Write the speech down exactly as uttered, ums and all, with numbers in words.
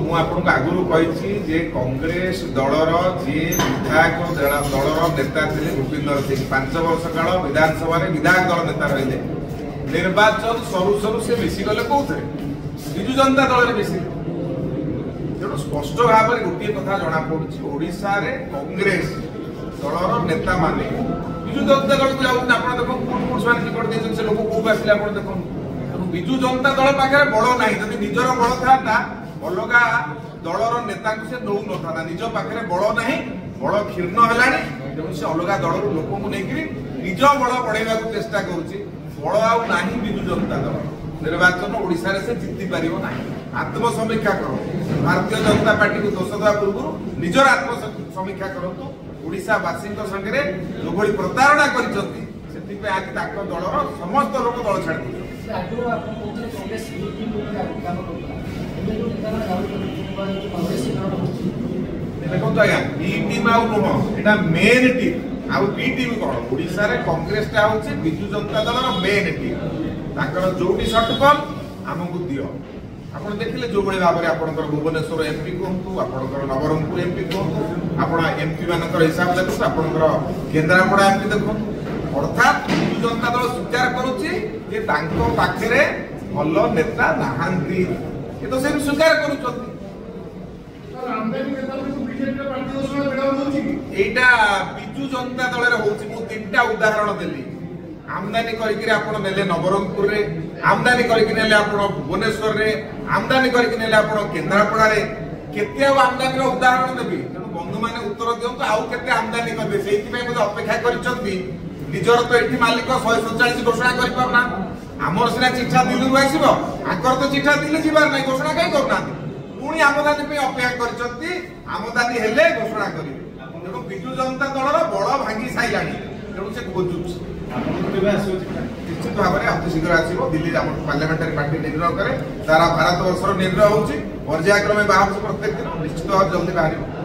ମୁଁ ଆପଣଙ୍କୁ ଆଗରୁ କହିଛି ଯେ କଂଗ୍ରେସ ଦଳର ଯିଏ ବିଧାୟକ ଦଳର ନେତା ଥିଲେ ଭୂପିନ୍ଦର ସିଂ ପାଞ୍ଚ ବର୍ଷ କାଳ ବିଧାନସଭାରେ ବିଧାୟକ ଦଳ ନେତା ରହିଲେ। ନିର୍ବାଚନ ସରୁ ସରୁ ସେ ମିଶିଗଲେ କୋଉଥିରେ? ବିଜୁ ଜନତା ଦଳରେ ମିଶିଲେ। ତେଣୁ ସ୍ପଷ୍ଟ ଭାବରେ ଗୋଟିଏ କଥା ଜଣାପଡୁଛି, ଓଡ଼ିଶାରେ କଂଗ୍ରେସ ଦଳର ନେତା ମାନେ ବିଜୁ ଜନତା ଦଳକୁ ଯାଉଛନ୍ତି। ଆପଣ ଦେଖନ୍ତୁ କୋଉଠି କୋଉଠି ସେମାନେ ଟିକଟ ଦେଇଛନ୍ତି, ସେ ଲୋକ କୋଉଠୁ ଆସିଲେ ଆପଣ ଦେଖନ୍ତୁ। ତେଣୁ ବିଜୁ ଜନତା ଦଳ ପାଖରେ ବଳ ନାହିଁ। ଯଦି ନିଜର ବଳ ଥାନ୍ତା ଅଲଗା ଦଳର ନେତାଙ୍କୁ ସେ ନଉ ନଥାନ୍ତା। ନିଜ ପାଖରେ ବଳ ନାହିଁ, ବଳ କ୍ଷୀର୍ଣ୍ଣ ହେଲାଣି। ତେଣୁ ସେ ଅଲଗା ଦଳରୁ ଲୋକଙ୍କୁ ନେଇକିରି ନିଜ ବଳ ବଢେଇବାକୁ ଚେଷ୍ଟା କରୁଛି। ବଳ ଆଉ ନାହିଁ ବିଜୁ ଜନତା ଦଳ। ନିର୍ବାଚନ ଓଡ଼ିଶାରେ ସେ ଜିତି ପାରିବ ନାହିଁ। ଆତ୍ମସମୀକ୍ଷା କରନ୍ତୁ। ଭାରତୀୟ ଜନତା ପାର୍ଟିକୁ ଦୋଷ ଦେବା ପୂର୍ବରୁ ନିଜର ଆତ୍ମସମୀକ୍ଷା କରନ୍ତୁ। ଓଡ଼ିଶାବାସୀଙ୍କ ସାଙ୍ଗରେ ଯୋଭଳି ପ୍ରତାରଣା କରିଛନ୍ତି, ସେଥିପାଇଁ ଆଜି ତାଙ୍କ ଦଳର ସମସ୍ତ ଲୋକ ଦଳ ଛାଡ଼ି ଦେଉଛନ୍ତି। ଦେଖନ୍ତୁ ଆଜ୍ଞା, ବି ଟିମ୍ ଆଉ ନୁହଁ, ଏଇଟା ମେନ୍ ଟିମ୍। ଆଉ ବି ଟିମ୍ କଣ? ଓଡ଼ିଶାରେ କଂଗ୍ରେସଟା ହଉଛି ବିଜୁ ଜନତା ଦଳର ମେନ୍ ଟିମ୍। ତାଙ୍କର ଯୋଉଠି ସଟକଲ୍ ଆମକୁ ଦିଅ। ଆପଣ ଦେଖିଲେ ଯୋଉଭଳି ଭାବରେ ଆପଣଙ୍କର ଭୁବନେଶ୍ୱର ଏମ୍ପି କୁହନ୍ତୁ, ଆପଣଙ୍କର ନବରଙ୍ଗପୁର ଏମ୍ପି କୁହନ୍ତୁ, ଆପଣ ଏମ୍ପି ମାନଙ୍କର ହିସାବ ଦେଖନ୍ତୁ, ଆପଣଙ୍କର କେନ୍ଦ୍ରାପଡ଼ା ଏମ୍ପି ଦେଖନ୍ତୁ। ଅର୍ଥାତ୍ ବିଜୁ ଜନତା ଦଳ ସ୍ୱୀକାର କରୁଛି ଯେ ତାଙ୍କ ପାଖରେ ଭଲ ନେତା ନାହାନ୍ତି, କିନ୍ତୁ ସେ ସ୍ୱୀକାର କରୁଛନ୍ତି। এইটা বিজু জনতা দলের হচ্ছে মু তিনটা উদাহরণ দেলি। আমদানি করিকি আপন নেলে নবরঙ্গপুর রে, আমদানি করিকি নেলে আপন ভুবনেশ্বর রে, আমদানি করিকি নেলে আপন কেন্দ্রাপড়া রে। কেতে আর আমদানির উদাহরণ দেবি? তেণু বন্ধু মানে উত্তর দিয়ন্তু, আউ কেতে আমদানি করবে সেইথিপাই মধ্যে অপেক্ষা করিছন্তি। নিজর তো এটি মালিক শহে সতচাশ ঘোষণা করি পারনা। আমার সিনা চিঠা দিল্লু আসিব, আঙ্কর তো চিঠা দিল্লি যাবার নাই, ঘোষণা কাই করুনা। পুଣି আমদানি ପାଇଁ ଅପେକ୍ଷା କରିଛନ୍ତି, ଆମଦାନୀ ହେଲେ ଘୋଷଣା କରିବେ। ତେଣୁ ବିଜୁ ଜନତା ଦଳର ବଳ ଭାଙ୍ଗି ସାଇଲାଣି। ତେଣୁ ସେ ଖୋଜୁଛି। ନିଶ୍ଚିତ ଭାବରେ ଅତି ଶୀଘ୍ର ଆସିବ। ଦିଲ୍ଲୀ ଆମର ପାର୍ଲାମେଣ୍ଟାରୀ ପାର୍ଟି ନିର୍ଣ୍ଣୟ କରେ, ସାରା ଭାରତ ବର୍ଷର ନିର୍ଣ୍ଣୟ ହଉଛି, ପର୍ଯ୍ୟାୟକ୍ରମେ ବାହାରୁଛି ପ୍ରତ୍ୟେକ ଦିନ। ନିଶ୍ଚିତ ଭାବରେ ଜଲ୍ଦି ବାହାରିବ।